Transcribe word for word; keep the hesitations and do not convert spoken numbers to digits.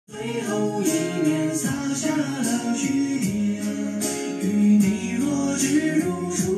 最后一年洒下了雪，与你若只如初。